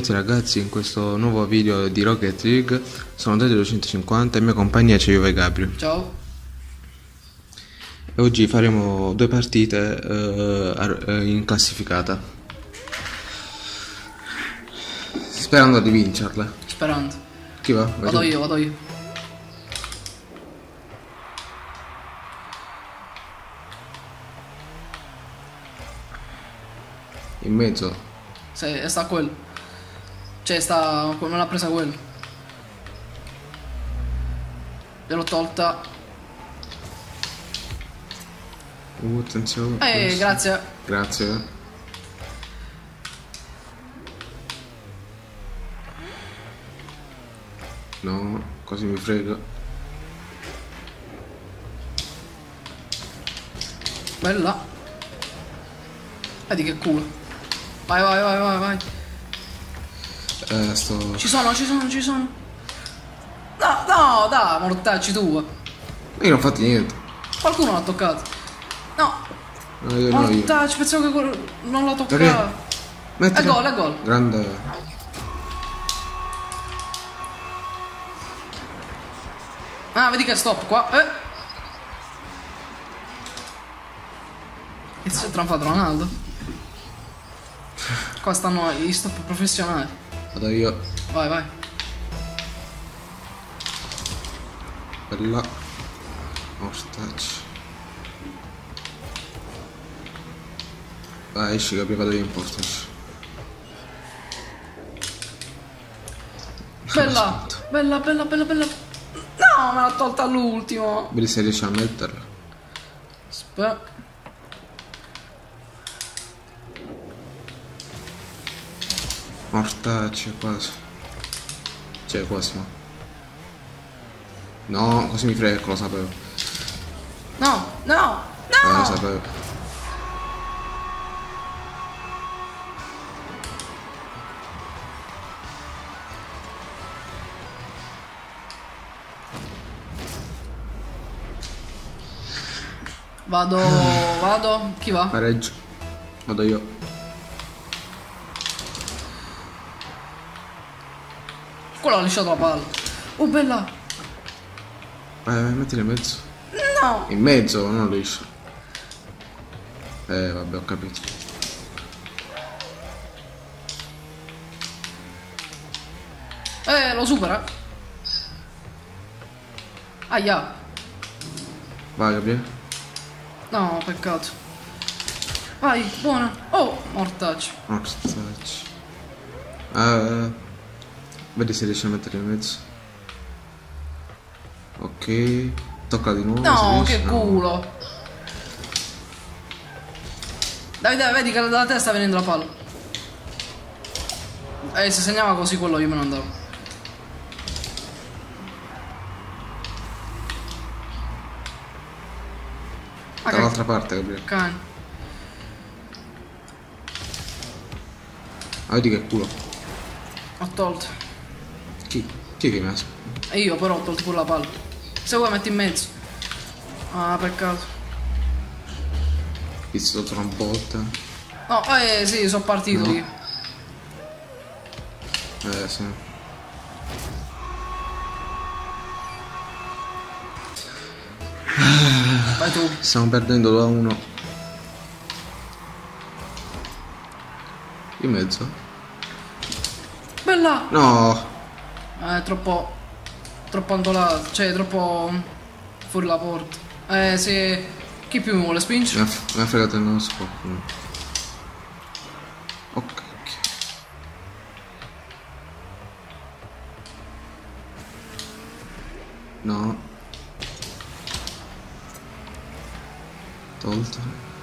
Benvenuti ragazzi in questo nuovo video di Rocket League. Sono Dario 250 e in mia compagnia c'è Juve Gabriel. Ciao. E oggi faremo due partite in classificata, sperando di vincerle. Sperando. Chi va? Vado io. In mezzo. Sta quello. Cioè me l'ha presa quello. Gliel'ho tolta. Attenzione. Grazie. Grazie. No, così mi frega. Bella. Vedi che culo. Vai. Ci sono. No, dai, mortacci tua. Io non ho fatto niente. Qualcuno l'ha toccato. No. No, io. Mortacci, pensavo che quello non l'ha toccato. È gol. Grande. Ah, vedi che stop qua. E si è tranfato Ronaldo. Qua stanno gli stop professionali. Vado io. Vai. Bella. Mortacci. Vai, esci che vado io in portaci. Bella. No, me l'ha tolta all'ultimo. Vedi se riesci a metterla. Aspetta. Mortacci, quasi. Cioè, quasi no. No, così mi frega, lo sapevo. No. Lo sapevo. Vado. Chi va? Pareggio. Vado io. Quello ha lisciato la palla. Oh, bella. Vai, mettila in mezzo. No. In mezzo, non liscio. Vabbè, ho capito. Lo supera. Aia. Vai, Gabriele. No, peccato. Vai, buona. Oh, mortacci. Mortacci. Vedi se riesci a mettere in mezzo. Ok. Tocca di nuovo. No, che culo. Davide, vedi che dalla testa sta venendo la palla. Se segnava così quello io me ne andavo. Dall'altra parte, Gabriele. Cane. Vedi che culo. Ho tolto. Chi che mi ha... E io però ho tolto pure la palla. Se vuoi metti in mezzo. Ah, peccato. Pizzo sotto una botta. No, sì, sono partito no. Io. Sì. Vai tu. Stiamo perdendo 2-1. In mezzo. Bella. No. Troppo ondolato. Cioè, troppo fuori la porta. Se... Chi più mi vuole spingere? Mi ha fregato il nostro. Ok. No. Tolto.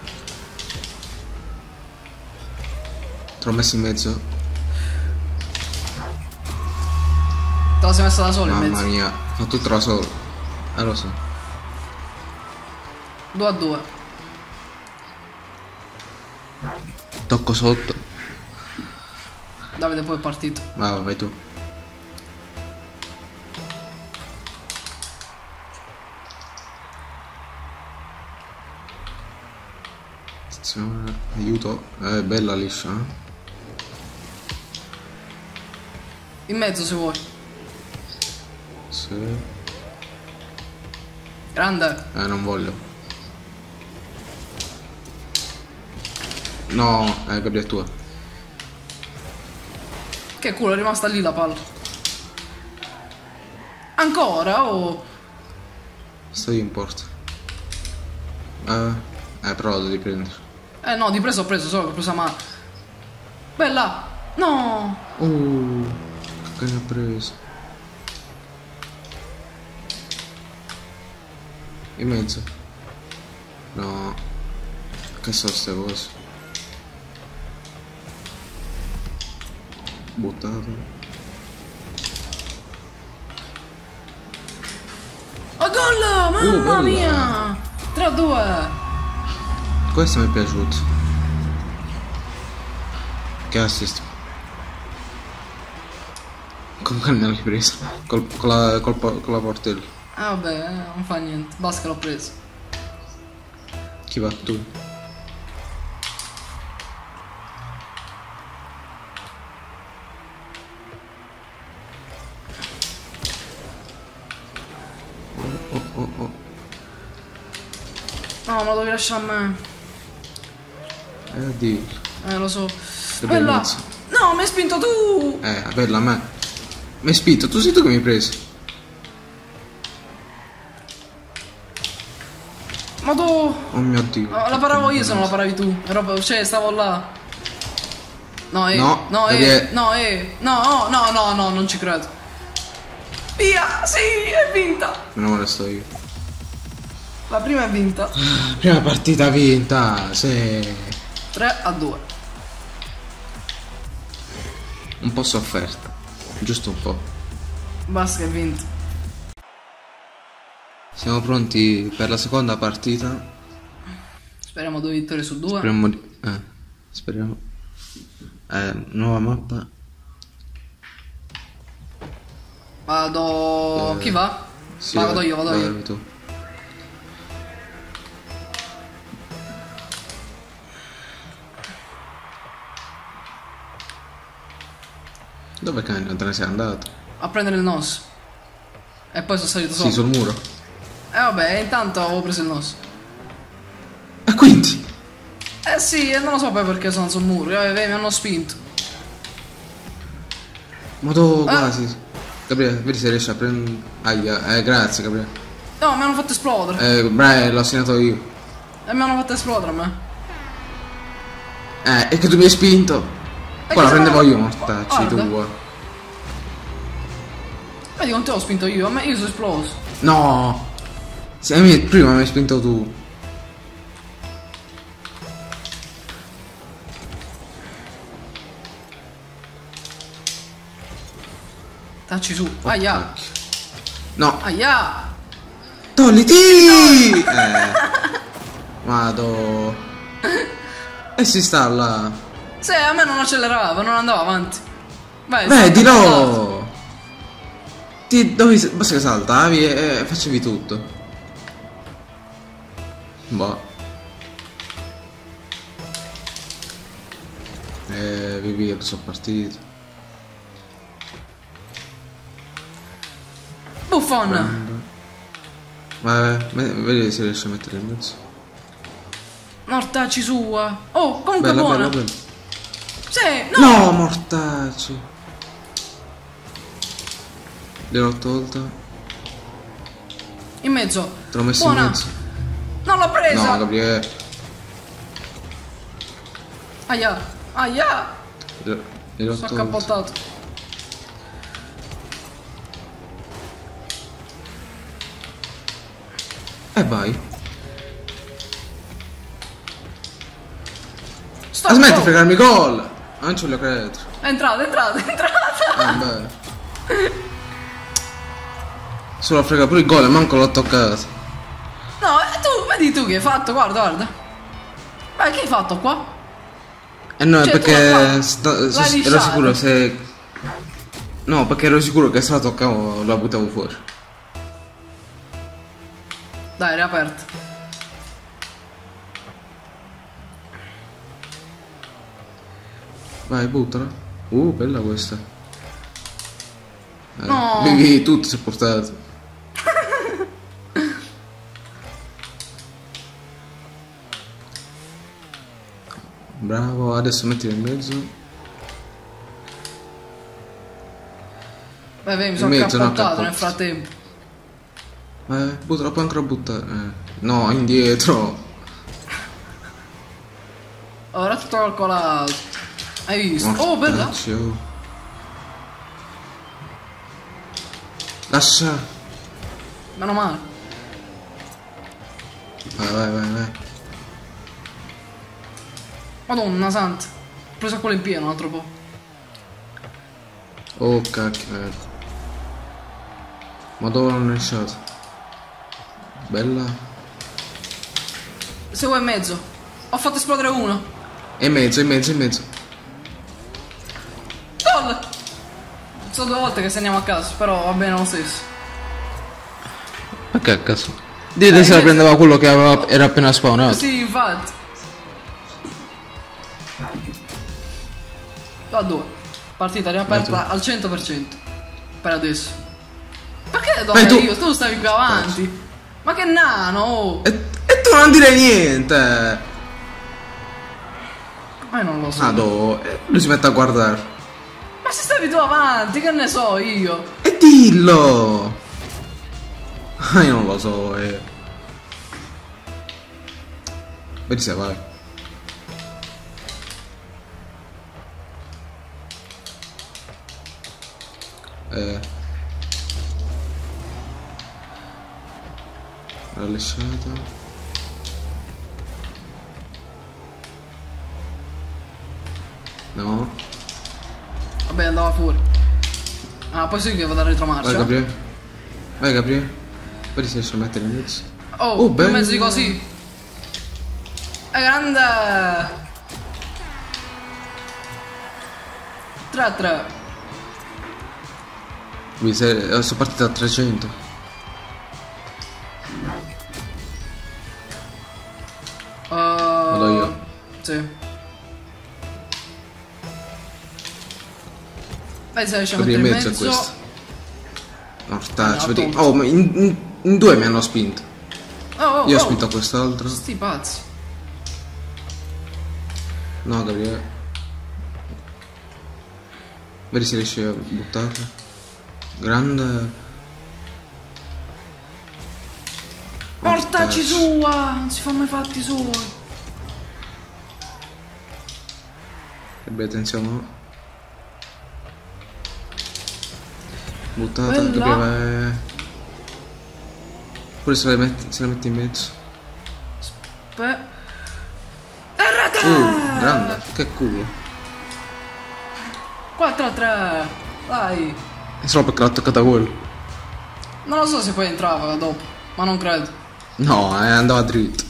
Te l'ho messo in mezzo. Te la sei messa da solo in mezzo. Mamma mia, fa tutto da solo. Lo so. 2-2. Tocco sotto. Davide poi è partito. Vai tu. Attenzione, aiuto. Bella liscia, eh? In mezzo se vuoi. Sì. Grande. Non voglio. No, Gabriele è tua. Che culo, è rimasta lì la palla. Ancora? Oh. Sto io in porta. Però lo devi prendere. No, di preso ho preso, solo che ho preso a mano. Bella! No! Che ne ha preso? In mezzo? No. Che sono ste cose? Buttato. Oh, gol! Mamma bella. mia! 3-2! Questo mi è piaciuto. Che assist. Comunque non l'hai preso. Con la portella. Vabbè, non fa niente. Basta che l'ho preso. Chi va tu? Oh. No, me lo devi lasciare a me. Addio. Lo so. Dobbiamo Bella! iniziare. No, mi hai spinto tu! Bella a me. Mi hai spinto, tu sei tu che mi hai preso. Ma tu... Oh mio Dio. La paravo io se non la paravi tu. Cioè, stavo là. No, No, no, perché- no, no, non ci credo. Via, sì, è vinta. Meno male sto io. La prima è vinta. Prima partita vinta, sì. 3-2. Un po' sofferta. Giusto un po'. Basta che è vinto. Siamo pronti per la seconda partita. Speriamo 2 vittorie su 2. Speriamo di... speriamo. Nuova mappa. Vado... Chi va? Sì, Vado io. vai tu. Dove cagno? Non te ne sei andato? A prendere il NOS. E poi sono salito Sì, sopra. sul muro. Vabbè, intanto avevo preso il NOS. E quindi? Sì, non lo so poi perché sono sul muro. Mi hanno spinto. Ma tu quasi. Gabriele, vedi se riesci a prendere... Aia, grazie Gabriele. No, mi hanno fatto esplodere. Beh, l'ho segnato io. E mi hanno fatto esplodere a me. E che tu mi hai spinto. E Qua la che prendevo se no- io, mortacci Guarda. tua. Vedi, con te ho spinto io. A me io sono esploso. No. Prima mi hai spinto tu. Tacci su. Aia. Cacchio. No. Aia. Togliti! Vado. E si sta là. Se a me non accelerava, non andava avanti. Vai, salta, Vedilo! Basta che saltavi e facevi tutto. Boh. Vivi, sono partito. Buffon. Vai, vedi se riesci a mettere in mezzo. Mortacci sua. Oh, comunque Bella, buona. bella. Sì, no. No, mortacci. Gliel'ho tolta. In mezzo. Te l'ho messo Buona. in mezzo. Non l'ho presa. No, Gabriele. Aia. Aia. Gliel'ho Sono tolta. cappottato. E vai. Stop, Smetti di stop. fregarmi gol. Non ce lo credo. È entrata, è entrata, è entrata. Beh. Solo frega pure il gol e manco l'ho toccato. No, tu, vedi tu che hai fatto, guarda, guarda. Ma che hai fatto qua? E no, Cioè, perché l'hai ero lisciato. sicuro se... No, perché ero sicuro che se la toccavo la buttavo fuori. Dai, riaperto. Vai, buttala. Bella questa. No. Bevi tutto, si è portato. Bravo, adesso mettilo in mezzo. Beh, mi sono mezzo, no, cappottato nel cappotto. frattempo. Lo puoi ancora buttare. No, indietro. Ora tutto calcolato. Hai visto? Oh, bella. Mortacci, oh. Lascia. Meno male. Vai. Madonna santa. Ho preso quello in pieno un altro po'. Oh, cacchio, merda. Madonna, non è lasciato. Bella. Se vuoi in mezzo. Ho fatto esplodere uno. E mezzo. Gol! Sono 2 volte che segniamo a caso, però va bene lo stesso. Ma che cazzo? Dite se la prendeva quello che era appena spawnato. Sì, infatti. 2-2. Partita riaperta al 100%. Per adesso. Perché Vai dove tu. io? Tu stavi più avanti. Ma che nano! Oh. E tu non dire niente. Ma io non lo so. Ah, lui si mette a guardare. Ma se stavi tu avanti, che ne so io? E dillo. Ah, io non lo so, Vedi se vai. La lasciata. No. Vabbè, andava fuori. Ah, poi sì che vado a Vai retromarcia. Gabriele. Vedi se riesci a mettere in mezzo. Oh, in bello. mezzo di così. È grande. 3-3. Sono partito a 300. Vado io. Sì. Vai se riesci a Capri mettere in in mezzo a mezzo. questo. Mortacci, No, vedi. tolto. Oh, ma in 2 mi hanno spinto. Oh, Io ho spinto a quest'altro. Sti pazzi. No, Gabriele. Vedi se riesci a buttarlo. Grande. Mortacci sua! Non si fa mai fatti suoi. Ebbe attenzione. Buttata, Bella. Gabriele. Pure se la metti in mezzo. Rete! Grande, che culo. 4-3. Dai. È solo perché l'ha toccata quello. Non lo so se poi entrava dopo, ma non credo. No, andava dritto.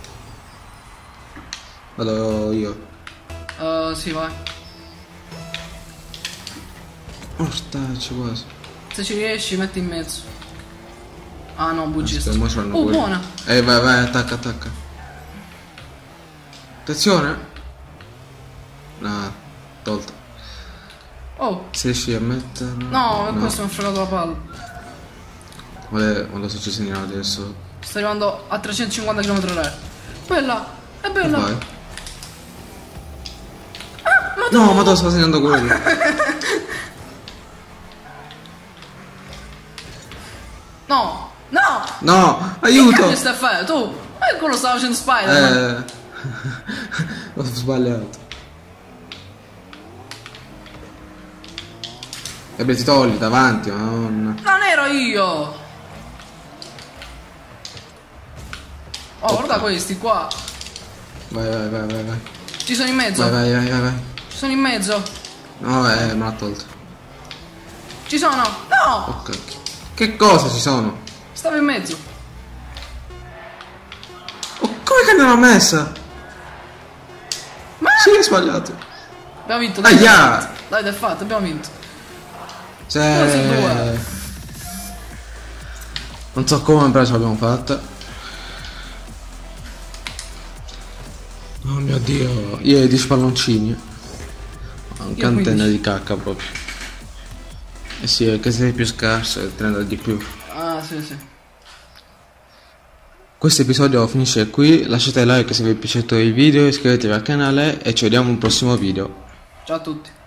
Vado io. Sì, vai. Mortaccio quasi. Se ci riesci, metti in mezzo. Ah no, buggista. Aspetta, mo ce l'hanno Oh, quelli. buona. Vai, attacca. Attenzione. No, tolto. Oh, Se riesci a metterlo. no, questo mi ha fregato la palla. Quando sto segnando adesso. Sta arrivando a 350 km/h. Bella, è bella. Vai. No, ma tu sto segnando quello. No, No, che aiuto. cazzo stai a fare? Tu, quello stava facendo Spider-Man. Ho sbagliato. E ti togli davanti, madonna. Non ero io. Oh, guarda questi qua. Vai. Ci sono in mezzo. Vai. Ci sono in mezzo. No, me l'ha tolto. Ci sono. No, Ok. Che cosa ci sono? stavo in mezzo. Oh, come che non l'ha messa? Ma Sì, hai sbagliato. abbiamo vinto. Dai, Aia! dai, è fatto, abbiamo vinto. Cioè... Non so come, però ce l'abbiamo fatta. Oh mio Dio. Io ho 10 palloncini. Anche Io antenne 15. di cacca proprio. Eh sì, perché sei più scarso e te ne dà di più. Ah, sì, sì. Questo episodio finisce qui, lasciate like se vi è piaciuto il video, iscrivetevi al canale e ci vediamo in un prossimo video. Ciao a tutti.